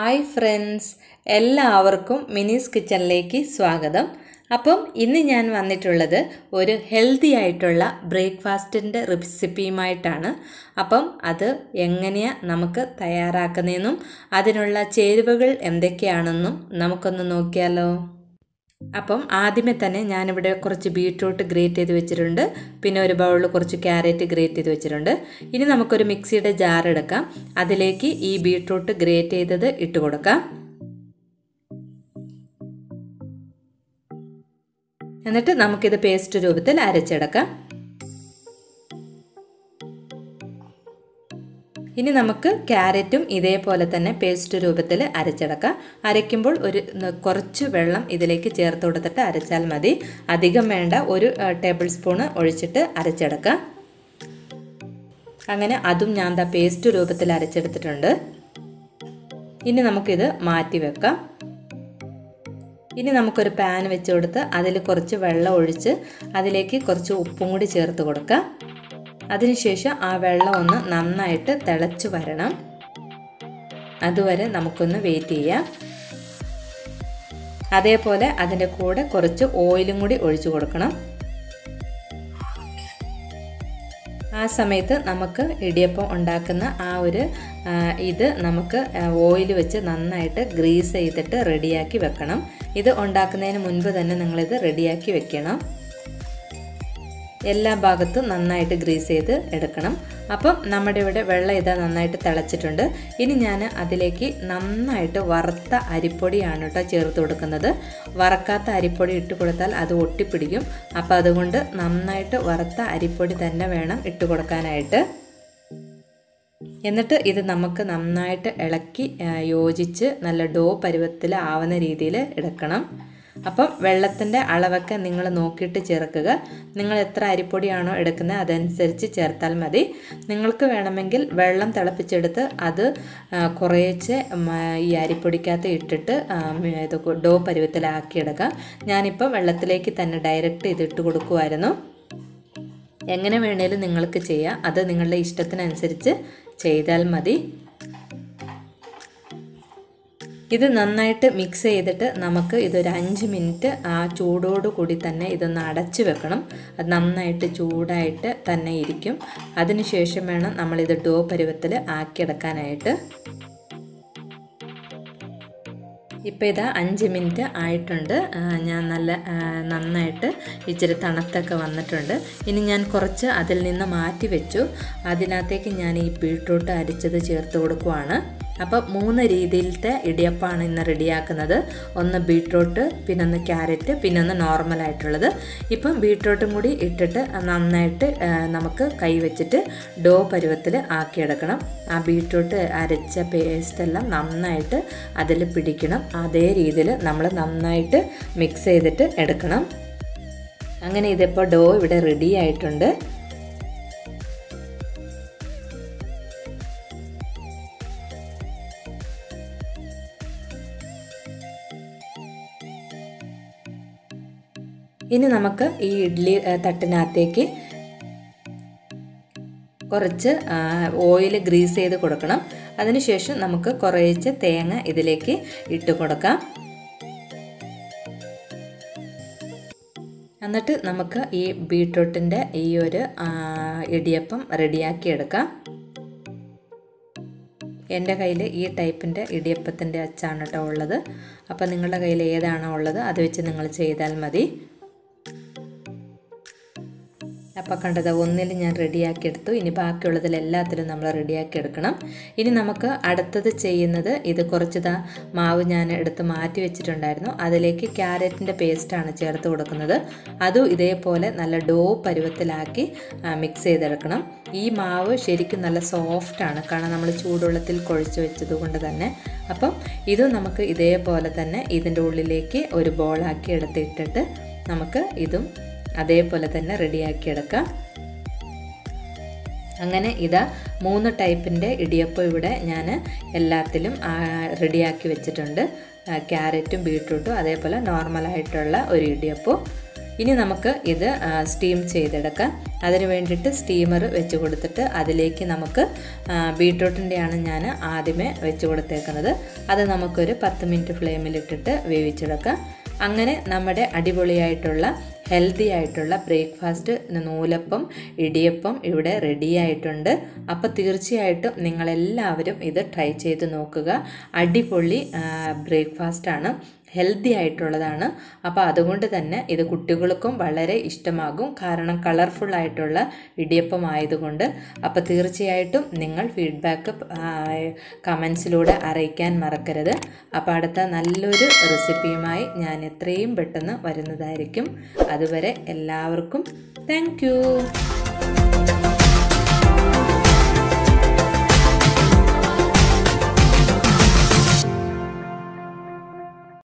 Hi friends, എല്ലാവർക്കും മിനീസ് കിച്ചണിലേക്ക് സ്വാഗതം. അപ്പം ഇന്ന് ഞാൻ വന്നിട്ടുള്ളത് ഒരു ഹെൽത്തി ആയിട്ടുള്ള ബ്രേക്ക്ഫാസ്റ്റിൻ്റെ റെസിപ്പിയുമായിട്ടാണ്. അപ്പം അത് എങ്ങനെയാണ് നമുക്ക് തയ്യാറാക്കുന്നതെന്നും അതിനുള്ള ചേരുവകൾ എന്തൊക്കെയാണെന്നും നമുക്കൊന്ന് നോക്കിയാലോ. അപ്പം ആദ്യമേ തന്നെ ഞാനിവിടെ കുറച്ച് ബീട്രൂട്ട് ഗ്രേറ്റ് ചെയ്ത് വെച്ചിട്ടുണ്ട്. പിന്നെ ഒരു ബൗളിൽ കുറച്ച് ക്യാരറ്റ് ഗ്രേറ്റ് ചെയ്ത് വെച്ചിട്ടുണ്ട്. ഇനി നമുക്കൊരു മിക്സിയുടെ ജാർ എടുക്കാം. അതിലേക്ക് ഈ ബീട്രൂട്ട് ഗ്രേറ്റ് ചെയ്തത് ഇട്ട് കൊടുക്കാം. എന്നിട്ട് നമുക്കിത് പേസ്റ്റ് രൂപത്തിൽ അരച്ചെടുക്കാം. ഇനി നമുക്ക് ക്യാരറ്റും ഇതേപോലെ തന്നെ പേസ്റ്റ് രൂപത്തിൽ അരച്ചെടുക്കാം. അരയ്ക്കുമ്പോൾ കുറച്ച് വെള്ളം ഇതിലേക്ക് ചേർത്ത് കൊടുത്തിട്ട് അരച്ചാൽ മതി. അധികം വേണ്ട, 1 ടേബിൾ സ്പൂൺ ഒഴിച്ചിട്ട് അരച്ചെടുക്കാം. അങ്ങനെ അതും ഞാൻ പേസ്റ്റ് രൂപത്തിൽ അരച്ചെടുത്തിട്ടുണ്ട്. ഇനി നമുക്കിത് മാറ്റി വെക്കാം. ഇനി നമുക്കൊരു പാൻ വെച്ച് കൊടുത്ത് അതിൽ കുറച്ച് വെള്ളം ഒഴിച്ച് അതിലേക്ക് കുറച്ച് ഉപ്പും കൂടി ചേർത്ത് കൊടുക്കാം. അതിനുശേഷം ആ വെള്ളം ഒന്ന് നന്നായിട്ട് തിളച്ച് വരണം. അതുവരെ നമുക്കൊന്ന് വെയിറ്റ് ചെയ്യാം. അതേപോലെ അതിൻ്റെ കൂടെ കുറച്ച് ഓയിലും കൂടി ഒഴിച്ചു കൊടുക്കണം. ആ സമയത്ത് നമുക്ക് ഇടിയപ്പം ഉണ്ടാക്കുന്ന ഇത് നമുക്ക് ഓയിൽ വെച്ച് നന്നായിട്ട് ഗ്രീസ് ചെയ്തിട്ട് റെഡിയാക്കി വെക്കണം. ഇത് ഉണ്ടാക്കുന്നതിന് മുൻപ് തന്നെ നിങ്ങളിത് റെഡിയാക്കി വെക്കണം. എല്ലാ ഭാഗത്തും നന്നായിട്ട് ഗ്രീസ് ചെയ്ത് എടുക്കണം. അപ്പം നമ്മുടെ ഇവിടെ വെള്ളം ഇതാ നന്നായിട്ട് തിളച്ചിട്ടുണ്ട്. ഇനി ഞാൻ അതിലേക്ക് നന്നായിട്ട് വറുത്ത അരിപ്പൊടിയാണ് കേട്ടോ ചേർത്ത് കൊടുക്കുന്നത്. വറക്കാത്ത അരിപ്പൊടി ഇട്ട് കൊടുത്താൽ അത് ഒട്ടിപ്പിടിക്കും. അപ്പം അതുകൊണ്ട് നന്നായിട്ട് വറുത്ത അരിപ്പൊടി തന്നെ വേണം ഇട്ട് കൊടുക്കാനായിട്ട്. എന്നിട്ട് ഇത് നമുക്ക് നന്നായിട്ട് ഇളക്കി യോജിച്ച് നല്ല ഡോ പരുവത്തിൽ ആവുന്ന രീതിയിൽ എടുക്കണം. അപ്പം വെള്ളത്തിൻ്റെ അളവൊക്കെ നിങ്ങൾ നോക്കിയിട്ട് ചേർക്കുക. നിങ്ങൾ എത്ര അരിപ്പൊടിയാണോ എടുക്കുന്നത് അതനുസരിച്ച് ചേർത്താൽ മതി. നിങ്ങൾക്ക് വേണമെങ്കിൽ വെള്ളം തിളപ്പിച്ചെടുത്ത് അത് കുറേച്ച് ഈ അരിപ്പൊടിക്കകത്ത് ഇട്ടിട്ട് ഡോ പരുവത്തിലാക്കിയെടുക്കാം. ഞാനിപ്പോൾ വെള്ളത്തിലേക്ക് തന്നെ ഡയറക്റ്റ് ഇതിട്ട് കൊടുക്കുമായിരുന്നു. എങ്ങനെ വേണേലും നിങ്ങൾക്ക് ചെയ്യാം. അത് നിങ്ങളുടെ ഇഷ്ടത്തിനനുസരിച്ച് ചെയ്താൽ മതി. ഇത് നന്നായിട്ട് മിക്സ് ചെയ്തിട്ട് നമുക്ക് ഇതൊരു 5 മിനിറ്റ് ആ ചൂടോടു കൂടി തന്നെ ഇതൊന്ന് അടച്ചു വെക്കണം. അത് നന്നായിട്ട് ചൂടായിട്ട് തന്നെ ഇരിക്കും. അതിനുശേഷം വേണം നമ്മളിത് ഡോ പരുവത്തിൽ ആക്കിയെടുക്കാനായിട്ട്. ഇപ്പോൾ ഇതാ 5 മിനിറ്റ് ആയിട്ടുണ്ട്. ഞാൻ നന്നായിട്ട് ഇച്ചിരി തണുത്തൊക്കെ വന്നിട്ടുണ്ട്. ഇനി ഞാൻ കുറച്ച് അതിൽ നിന്ന് മാറ്റി വെച്ചു. അതിനകത്തേക്ക് ഞാൻ ഈ ബീട്രൂട്ട് അരിച്ചത് ചേർത്ത് കൊടുക്കുവാണ്. അപ്പോൾ 3 രീതിയിലത്തെ ഇടിയപ്പമാണ് ഇന്ന് റെഡിയാക്കുന്നത്. ഒന്ന് ബീട്രൂട്ട്, പിന്നെ ഒന്ന് ക്യാരറ്റ്, പിന്നെ ഒന്ന് നോർമലായിട്ടുള്ളത്. ഇപ്പം ബീട്രൂട്ടും കൂടി ഇട്ടിട്ട് നന്നായിട്ട് നമുക്ക് കൈ വെച്ചിട്ട് ഡോ പരുവത്തിൽ ആക്കിയെടുക്കണം. ആ ബീട്രൂട്ട് അരച്ച പേസ്റ്റെല്ലാം നന്നായിട്ട് അതിൽ പിടിക്കണം. അതേ രീതിയിൽ നമ്മൾ നന്നായിട്ട് മിക്സ് ചെയ്തിട്ട് എടുക്കണം. അങ്ങനെ ഇതിപ്പോൾ ഡോ ഇവിടെ റെഡി ആയിട്ടുണ്ട്. ഇനി നമുക്ക് ഈ ഇഡ്ഡലി തട്ടിനകത്തേക്ക് കുറച്ച് ഓയിൽ ഗ്രീസ് ചെയ്ത് കൊടുക്കണം. അതിനുശേഷം നമുക്ക് കുറച്ച് തേങ്ങ ഇതിലേക്ക് ഇട്ട് കൊടുക്കാം. എന്നിട്ട് നമുക്ക് ഈ ബീട്രൂട്ടിൻ്റെ ഈ ഒരു ഇടിയപ്പം റെഡിയാക്കി എടുക്കാം. എൻ്റെ കയ്യിൽ ഈ ടൈപ്പിൻ്റെ ഇടിയപ്പത്തിൻ്റെ അച്ചാണ് കേട്ടോ ഉള്ളത്. അപ്പോൾ നിങ്ങളുടെ കയ്യിൽ ഏതാണോ ഉള്ളത് അത് വെച്ച് നിങ്ങൾ ചെയ്താൽ മതി. അപ്പോൾ കണ്ടത് ഒന്നിൽ ഞാൻ റെഡിയാക്കി എടുത്തു. ഇനി ബാക്കിയുള്ളതിൽ എല്ലാത്തിലും നമ്മൾ റെഡിയാക്കി എടുക്കണം. ഇനി നമുക്ക് അടുത്തത് ചെയ്യുന്നത്, ഇത് കുറച്ച് മാവ് ഞാൻ എടുത്ത് മാറ്റി വെച്ചിട്ടുണ്ടായിരുന്നു. അതിലേക്ക് ക്യാരറ്റിൻ്റെ പേസ്റ്റാണ് ചേർത്ത് കൊടുക്കുന്നത്. അതും ഇതേപോലെ നല്ല ഡോ പരുവത്തിലാക്കി മിക്സ് ചെയ്തെടുക്കണം. ഈ മാവ് ശരിക്കും നല്ല സോഫ്റ്റാണ്, കാരണം നമ്മൾ ചൂടുവെള്ളത്തിൽ കുഴച്ച് വെച്ചത് കൊണ്ട് തന്നെ. അപ്പം ഇതും നമുക്ക് ഇതേപോലെ തന്നെ ഇതിൻ്റെ ഉള്ളിലേക്ക് ഒരു ബോളാക്കി എടുത്തിട്ടിട്ട് നമുക്ക് ഇതും അതേപോലെ തന്നെ റെഡിയാക്കിയെടുക്കാം. അങ്ങനെ ഇതാ 3 ടൈപ്പിൻ്റെ ഇടിയപ്പം ഇവിടെ ഞാൻ എല്ലാത്തിലും റെഡിയാക്കി വെച്ചിട്ടുണ്ട്. ക്യാരറ്റും ബീട്രൂട്ടും അതേപോലെ നോർമലായിട്ടുള്ള ഒരു ഇടിയപ്പവും. ഇനി നമുക്ക് ഇത് സ്റ്റീം ചെയ്തെടുക്കാം. അതിന് വേണ്ടിയിട്ട് സ്റ്റീമർ വെച്ച് കൊടുത്തിട്ട് അതിലേക്ക് നമുക്ക് ബീട്രൂട്ടിൻ്റെയാണ് ഞാൻ ആദ്യമേ വെച്ച് കൊടുത്തേക്കുന്നത്. അത് നമുക്കൊരു 10 മിനിറ്റ് ഫ്ലെയിമിലിട്ടിട്ട് വേവിച്ചെടുക്കാം. അങ്ങനെ നമ്മുടെ അടിപൊളിയായിട്ടുള്ള ഹെൽത്തി ആയിട്ടുള്ള ബ്രേക്ക്ഫാസ്റ്റ് നൂലപ്പം ഇടിയപ്പം ഇവിടെ റെഡി ആയിട്ടുണ്ട്. അപ്പോൾ തീർച്ചയായിട്ടും നിങ്ങളെല്ലാവരും ഇത് ട്രൈ ചെയ്ത് നോക്കുക. അടിപൊളി ബ്രേക്ക്ഫാസ്റ്റാണ്, ഹെൽത്തി ആയിട്ടുള്ളതാണ്. അപ്പോൾ അതുകൊണ്ട് തന്നെ ഇത് കുട്ടികൾക്കും വളരെ ഇഷ്ടമാകും, കാരണം കളർഫുൾ ആയിട്ടുള്ള ഇടിയപ്പം ആയതുകൊണ്ട്. അപ്പോൾ തീർച്ചയായിട്ടും നിങ്ങൾ ഫീഡ്ബാക്ക് കമൻസിലൂടെ അറിയിക്കാൻ മറക്കരുത്. അപ്പോൾ അടുത്ത നല്ലൊരു റെസിപ്പിയുമായി ഞാൻ എത്രയും പെട്ടെന്ന് വരുന്നതായിരിക്കും. അതുവരെ എല്ലാവർക്കും താങ്ക് യു.